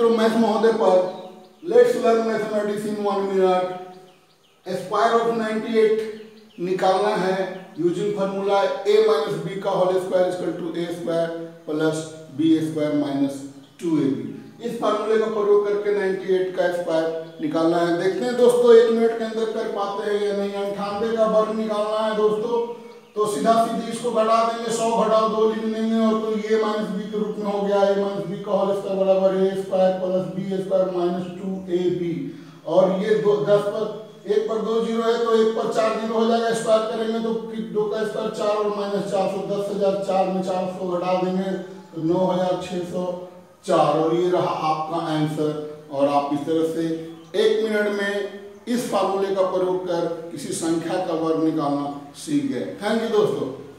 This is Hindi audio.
मित्रों, मैथ महोदय पर let's learn mathematics in 1 minute. Square of 98 निकालना है using formula a minus B का whole square equal to a square plus b square minus 2ab। इस फार्मूले का प्रयोग करके 98 का स्क्वायर निकालना है। देखते हैं दोस्तों 1 मिनट के अंदर कर पाते हैं या नहीं। 98 का वर्ग निकालना है दोस्तों, तो सीधा सीधी इसको घटा देंगे, 100 घटाओ 2 लिख देंगे और तो a माइनस बी के रूप में हो गया। a माइनस बी का होल स्क्वायर बराबर a square plus b square minus 2ab। और ये 10 पर 1 पर 2 जीरो है तो 1 पर 4 जीरो हो जाएगा। स्क्वायर करेंगे तो फिर 2 का स्क्वायर 4 और माइनस 400, 10,000 4 में 400 घटा देंगे तो 9,604 और ये रहा आपका आंसर। और आप इस तरह से 1 मिनट में इस फार्मूले का प्रयोग कर किसी संख्या का वर्ग निकालना सीख गए। थैंक यू दोस्तों।